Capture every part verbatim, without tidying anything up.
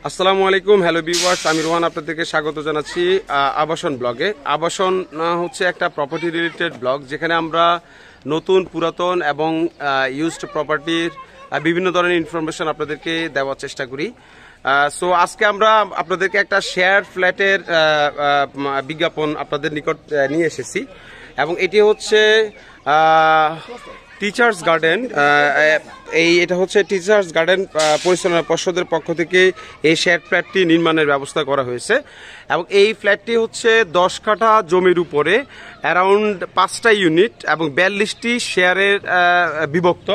আসসালামু আলাইকুম, hello viewers, আমি রোহান আপনাদেরকে স্বাগত জানাচ্ছি আবাসন ব্লগে। আবাসন হচ্ছে একটা প্রপার্টি রিলেটেড ব্লগ, যেখানে আমরা নতুন, পুরাতন এবং ইউজড প্রপার্টির বিভিন্ন ধরনের ইনফরমেশন আপনাদেরকে দেওয়ার চেষ্টা করি। সো আজকে আমরা আপনাদেরকে একটা শেয়ার ফ্ল্যাটের বিজ্ঞাপন আপনাদের নিকট নিয়ে এসেছি, এবং এটি হচ্ছে টিচার্স গার্ডেন। এই এটা হচ্ছে টিচার্স গার্ডেন পরিচালনা পর্ষদের পক্ষ থেকে এই শেয়ার ফ্ল্যাটটি নির্মাণের ব্যবস্থা করা হয়েছে, এবং এই ফ্ল্যাটটি হচ্ছে দশ কাঠা জমির উপরে অ্যারাউন্ড পাঁচটা ইউনিট এবং বিয়াল্লিশটি শেয়ারের বিভক্ত।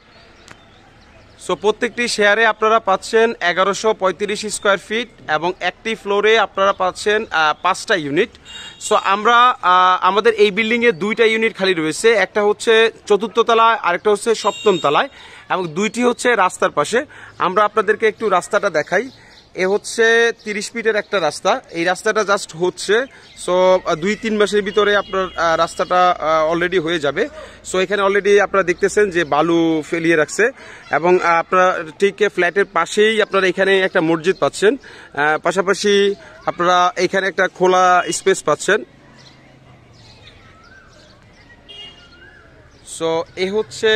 সো প্রত্যেকটি শেয়ারে আপনারা পাচ্ছেন এগারোশো পঁয়ত্রিশ স্কোয়ার ফিট এবং একটি ফ্লোরে আপনারা পাচ্ছেন পাঁচটা ইউনিট। সো আমরা আমাদের এই বিল্ডিংয়ে দুইটা ইউনিট খালি রয়েছে, একটা হচ্ছে চতুর্থ তলায়, আরেকটা হচ্ছে সপ্তম তলায়, এবং দুইটি হচ্ছে রাস্তার পাশে। আমরা আপনাদেরকে একটু রাস্তাটা দেখাই। এ হচ্ছে তিরিশ ফিটের একটা রাস্তা, এই রাস্তাটা জাস্ট হচ্ছে। সো দুই তিন মাসের ভিতরে আপনার রাস্তাটা অলরেডি হয়ে যাবে। সো এখানে অলরেডি আপনারা দেখতেছেন যে বালু ফেলিয়ে রাখছে, এবং আপনারা ঠিক ফ্ল্যাটের পাশেই আপনারা এখানে একটা মসজিদ পাচ্ছেন, পাশাপাশি আপনারা এখানে একটা খোলা স্পেস পাচ্ছেন। সো এ হচ্ছে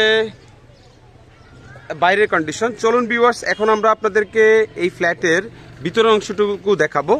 বাইরের কন্ডিশন। চলুন ভিউয়ার্স, এখন আমরা আপনাদেরকে এই ফ্ল্যাটের ভিতরের অংশটুকু দেখাবো।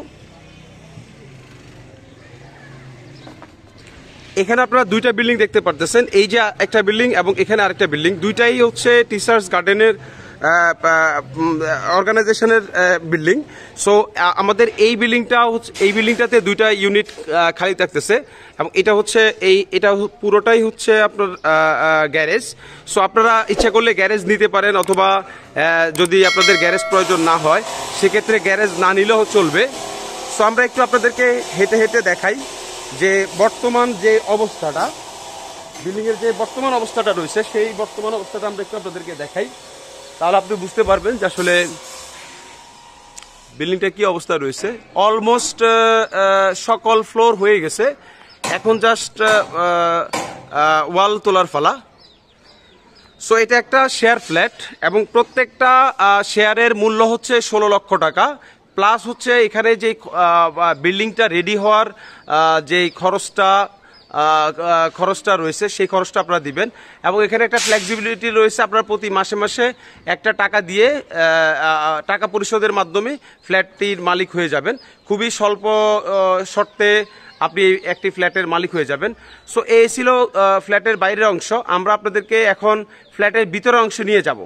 এখানে আপনারা দুইটা বিল্ডিং দেখতে পারতেছেন, এই যে একটা বিল্ডিং এবং এখানে আরেকটা বিল্ডিং, দুইটাই হচ্ছে টিচার্স গার্ডেনের অর্গানাইজেশনের বিল্ডিং। সো আমাদের এই বিল্ডিংটা হচ্ছে এই বিল্ডিংটাতে দুইটা ইউনিট খালি থাকতেছে, এবং এটা হচ্ছে এই এটা পুরোটাই হচ্ছে আপনার গ্যারেজ। সো আপনারা ইচ্ছা করলে গ্যারেজ নিতে পারেন, অথবা যদি আপনাদের গ্যারেজ প্রয়োজন না হয় সেক্ষেত্রে গ্যারেজ না নিলেও চলবে। সো আমরা একটু আপনাদেরকে হেঁটে হেঁটে দেখাই যে বর্তমান যে অবস্থাটা, বিল্ডিংয়ের যে বর্তমান অবস্থাটা রয়েছে, সেই বর্তমান অবস্থাটা আমরা একটু আপনাদেরকে দেখাই, তাহলে আপনি বুঝতে পারবেন যে আসলে বিল্ডিংটা কি অবস্থা রয়েছে। অলমোস্ট সকল ফ্লোর হয়ে গেছে, এখন জাস্ট ওয়াল তোলার ফালা। সো এটা একটা শেয়ার ফ্ল্যাট, এবং প্রত্যেকটা শেয়ারের মূল্য হচ্ছে ষোলো লক্ষ টাকা, প্লাস হচ্ছে এখানে যে বিল্ডিংটা রেডি হওয়ার যে খরচটা খরচটা রয়েছে সেই খরচটা আপনারা দিবেন, এবং এখানে একটা ফ্লেক্সিবিলিটি রয়েছে, আপনারা প্রতি মাসে মাসে একটা টাকা দিয়ে টাকা পরিশোধের মাধ্যমে ফ্ল্যাটটির মালিক হয়ে যাবেন। খুবই স্বল্প শর্তে আপনি একটি ফ্ল্যাটের মালিক হয়ে যাবেন। সো এই ছিল ফ্ল্যাটের বাইরের অংশ। আমরা আপনাদেরকে এখন ফ্ল্যাটের ভিতরের অংশ নিয়ে যাব।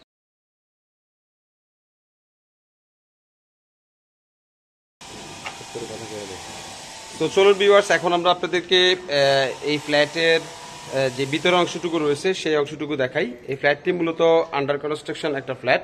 তো চলুন ভিউয়ার্স, এখন আমরা আপনাদেরকে এই ফ্ল্যাটের যে ভিতরের অংশটুকু রয়েছে সেই অংশটুকু দেখাই। এই ফ্ল্যাটটি মূলত আন্ডার কনস্ট্রাকশন একটা ফ্ল্যাট।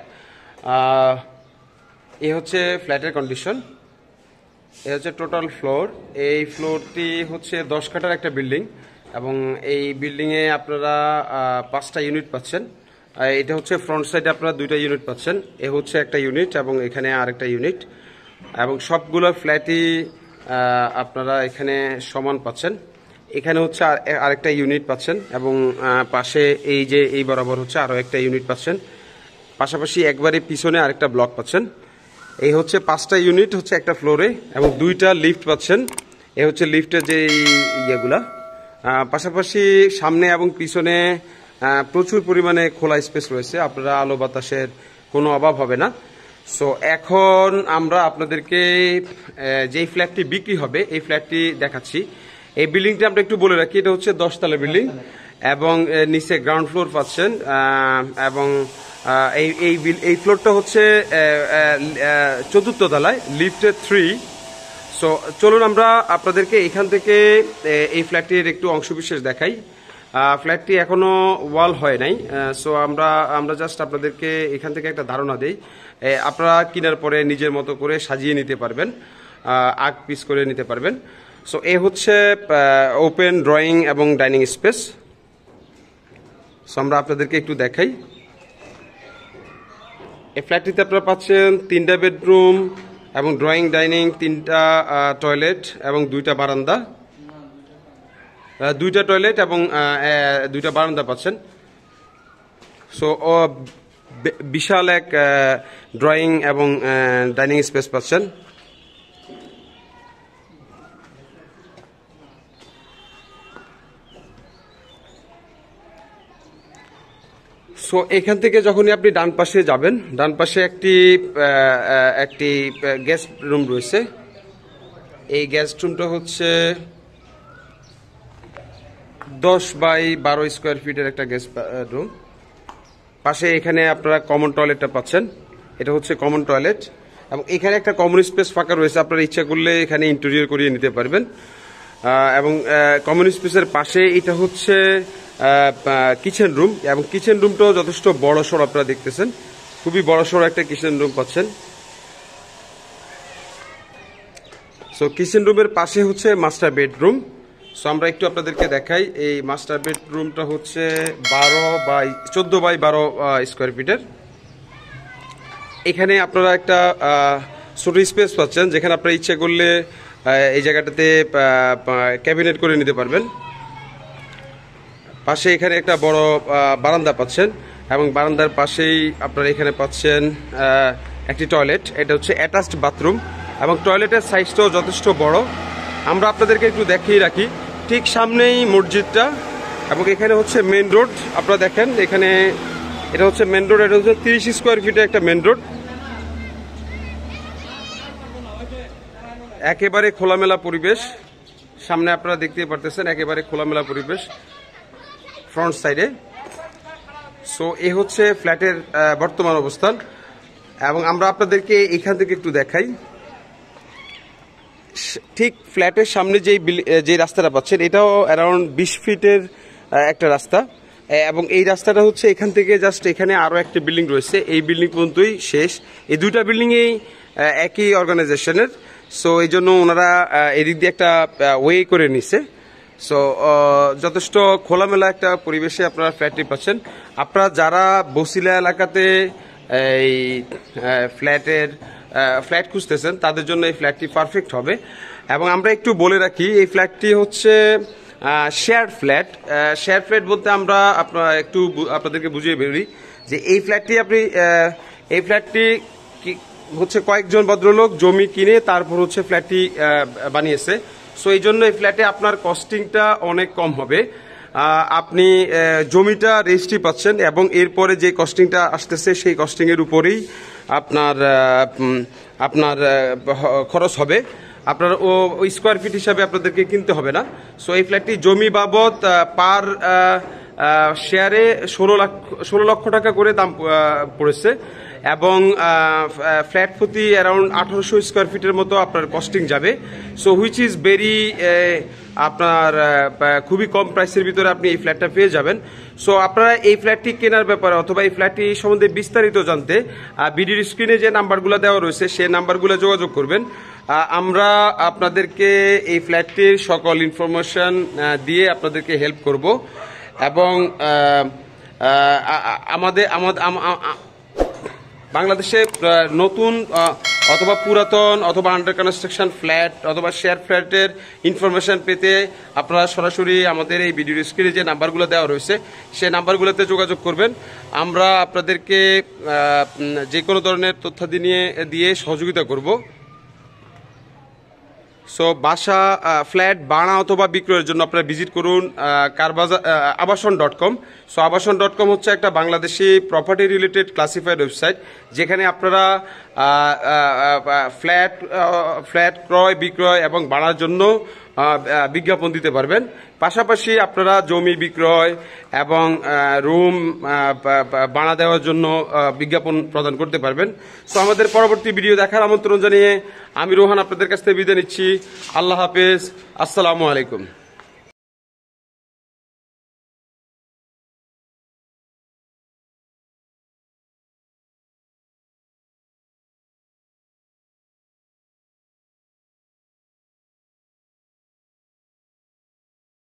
এই হচ্ছে ফ্ল্যাটের কন্ডিশন, এই হচ্ছে টোটাল ফ্লোর। এই ফ্লোরটি হচ্ছে দশ কাঠার একটা বিল্ডিং, এবং এই বিল্ডিংয়ে আপনারা পাঁচটা ইউনিট পাচ্ছেন। এটা হচ্ছে ফ্রন্ট সাইডে আপনারা দুইটা ইউনিট পাচ্ছেন, এ হচ্ছে একটা ইউনিট এবং এখানে আরেকটা ইউনিট, এবং সবগুলো ফ্ল্যাটই আপনারা এখানে সমান পাচ্ছেন। এখানে হচ্ছে আরেকটা ইউনিট পাচ্ছেন, এবং পাশে এই যে এই বরাবর হচ্ছে আরও একটা ইউনিট পাচ্ছেন, পাশাপাশি একবারে পিছনে আরেকটা ব্লক পাচ্ছেন। এই হচ্ছে পাঁচটা ইউনিট হচ্ছে একটা ফ্লোরে, এবং দুইটা লিফট পাচ্ছেন। এ হচ্ছে লিফটের যে ইয়েগুলা, পাশাপাশি সামনে এবং পিছনে প্রচুর পরিমাণে খোলা স্পেস রয়েছে, আপনারা আলো বাতাসের কোনো অভাব হবে না। সো এখন আমরা আপনাদেরকে যেই ফ্ল্যাটটি বিক্রি হবে এই ফ্ল্যাটটি দেখাচ্ছি। এই বিল্ডিংটি আমরা একটু বলে রাখি, এটা হচ্ছে দশতলা বিল্ডিং, এবং নিচে গ্রাউন্ড ফ্লোর পাচ্ছেন, এবং এই এই এই ফ্লোরটা হচ্ছে চতুর্থ তলায়, লিফটের থ্রি। সো চলুন আমরা আপনাদেরকে এখান থেকে এই ফ্ল্যাটটির একটু অংশবিশেষ দেখাই। ফ্ল্যাটটি এখনো ওয়াল হয় নাই, সো আমরা আমরা জাস্ট আপনাদেরকে এখান থেকে একটা ধারণা দেই। আপনারা কেনার পরে নিজের মতো করে সাজিয়ে নিতে পারবেন, আগ পিস করে নিতে পারবেন। সো এ হচ্ছে ওপেন ড্রয়িং এবং ডাইনিং স্পেস। সো আমরা আপনাদেরকে একটু দেখাই। এই ফ্ল্যাটটিতে আপনারা পাচ্ছেন তিনটা বেডরুম এবং ড্রয়িং ডাইনিং, তিনটা টয়লেট এবং দুইটা বারান্দা, দুইটা টয়লেট এবং দুইটা বারান্দা পাচ্ছেন। সো বিশাল এক ড্রয়িং এবং ডাইনিং স্পেস পাচ্ছেন। সো এখান থেকে যখনই আপনি ডান পাশে যাবেন, ডান পাশে একটি একটি গেস্ট রুম রয়েছে। এই গেস্ট রুমটা হচ্ছে দশ বাই বারো স্কোয়ার ফিটের একটা গেস্ট রুম। পাশে এখানে আপনারা কমন টয়লেটটা পাচ্ছেন, এটা হচ্ছে কমন টয়লেট, এবং এখানে একটা কমন স্পেস ফাঁকা রয়েছে, আপনারা ইচ্ছা করলে এখানে ইন্টেরিয়র করিয়ে নিতে পারবেন। এবং কমন স্পেসের পাশে এটা হচ্ছে কিচেন রুম, এবং কিচেন রুমটাও যথেষ্ট বড় সড়, আপনারা দেখতেছেন খুবই বড় সড় একটা কিচেন রুম পাচ্ছেন। সো কিচেন রুমের পাশে হচ্ছে মাস্টার বেডরুম। সো আমরা একটু আপনাদেরকে দেখাই, এই মাস্টার বেডরুমটা হচ্ছে বারো বাই চোদ্দ বাই বারো স্কোয়ার ফিটের। এখানে আপনারা একটা ছোট স্পেস পাচ্ছেন, যেখানে আপনারা ইচ্ছে করলে এই জায়গাটাতে ক্যাবিনেট করে নিতে পারবেন। পাশে এখানে একটা বড় বারান্দা পাচ্ছেন, এবং বারান্দার পাশেই আপনারা এখানে পাচ্ছেন একটি টয়লেট। এটা হচ্ছে অ্যাটাচড বাথরুম, এবং টয়লেটের সাইজটাও যথেষ্ট বড়। আমরা আপনাদেরকে একটু দেখিয়ে রাখি, ঠিক সামনেই মসজিদটা, এবং এখানে হচ্ছে মেন রোড। আপনারা দেখেন এখানে এটা হচ্ছে মেন রোড, এটা হচ্ছে তিরিশ স্কোয়ার ফিটের একটা মেন রোড। একেবারে খোলামেলা পরিবেশ, সামনে আপনারা দেখতে পারতেছেন একেবারে খোলামেলা পরিবেশ ফ্রন্ট সাইডে। সো এ হচ্ছে ফ্ল্যাটের বর্তমান অবস্থান, এবং আমরা আপনাদেরকে এখান থেকে একটু দেখাই। ঠিক ফ্ল্যাটের সামনে যেই যে রাস্তাটা পাচ্ছেন, এটাও অ্যারাউন্ড বিশ ফিটের একটা রাস্তা, এবং এই রাস্তাটা হচ্ছে এখান থেকে জাস্ট এখানে আরও একটা বিল্ডিং রয়েছে, এই বিল্ডিং পর্যন্তই শেষ। এই দুইটা বিল্ডিংয়েই একই অর্গানাইজেশনের। সো এই জন্য ওনারা এদিক দিয়ে একটা ওয়ে করে নিছে। সো যথেষ্ট খোলামেলা একটা পরিবেশে আপনারা ফ্ল্যাটটি পাচ্ছেন। আপনারা যারা বসিলা এলাকাতে এই ফ্ল্যাটের ফ্ল্যাট খুঁজতেছেন, তাদের জন্য এই ফ্ল্যাটটি পারফেক্ট হবে। এবং আমরা একটু বলে রাখি, এই ফ্ল্যাটটি হচ্ছে শেয়ার ফ্ল্যাট। শেয়ার ফ্ল্যাট বলতে আমরা আপনারা একটু আপনাদেরকে বুঝিয়ে বলি যে এই ফ্ল্যাটটি আপনি এই ফ্ল্যাটটি হচ্ছে কয়েকজন ভদ্রলোক জমি কিনে তারপর হচ্ছে ফ্ল্যাটটি বানিয়েছে। সো এই জন্য এই ফ্ল্যাটে আপনার কস্টিংটা অনেক কম হবে। আপনি জমিটা রেজিস্ট্রি পাচ্ছেন, এবং এরপরে যে কস্টিংটা আসতেছে সেই কস্টিংয়ের উপরেই আপনার আপনার খরচ হবে। আপনার ও স্কোয়ার ফিট হিসাবে আপনাদেরকে কিনতে হবে না। সো এই ফ্ল্যাটটি জমি বাবদ পার শেয়ারে ষোলো লাখ ষোলো লক্ষ টাকা করে দাম পড়েছে, এবং ফ্ল্যাট প্রতি অ্যারাউন্ড আঠারোশো স্কোয়ার ফিটের মতো আপনার কস্টিং যাবে। সো হুইচ ইজ ভেরি আপনার খুবই কম প্রাইসের ভিতরে আপনি এই ফ্ল্যাটটা পেয়ে যাবেন। সো আপনারা এই ফ্ল্যাটটি কেনার ব্যাপারে অথবা এই ফ্ল্যাটটি সম্বন্ধে বিস্তারিত জানতে ভিডিওর স্ক্রিনে যে নাম্বারগুলো দেওয়া রয়েছে সেই নাম্বারগুলো যোগাযোগ করবেন। আমরা আপনাদেরকে এই ফ্ল্যাটটির সকল ইনফরমেশন দিয়ে আপনাদেরকে হেল্প করব, এবং আমাদের আমাদের বাংলাদেশে নতুন অথবা পুরাতন অথবা আন্ডার কনস্ট্রাকশন ফ্ল্যাট অথবা শেয়ার ফ্ল্যাটের ইনফরমেশন পেতে আপনারা সরাসরি আমাদের এই ভিডিও স্ক্রিনে যে নাম্বারগুলো দেওয়া রয়েছে সেই নাম্বারগুলোতে যোগাযোগ করবেন। আমরা আপনাদেরকে যে কোনো ধরনের তথ্যাদি নিয়ে দিয়ে সহযোগিতা করব। সো বাসা ফ্ল্যাট ভাড়া অথবা বিক্রয়ের জন্য আপনারা ভিজিট করুন কারবাজার Abashon dot com. So Abashon dot com হচ্ছে একটা Bangladeshi property related classified website, যেখানে আপনারা ফ্ল্যাট ফ্ল্যাট ক্রয় বিক্রয় এবং ভাড়ার জন্য বিজ্ঞাপন দিতে পারবেন। পাশাপাশি আপনারা জমি বিক্রয় এবং রুম ভাড়া দেওয়ার জন্য বিজ্ঞাপন প্রদান করতে পারবেন। সো আমাদের পরবর্তী ভিডিও দেখার আমন্ত্রণ জানিয়ে আমি রোহান আপনাদের কাছ থেকে বিদায় নিচ্ছি। আল্লাহ হাফেজ, আসসালামু আলাইকুম।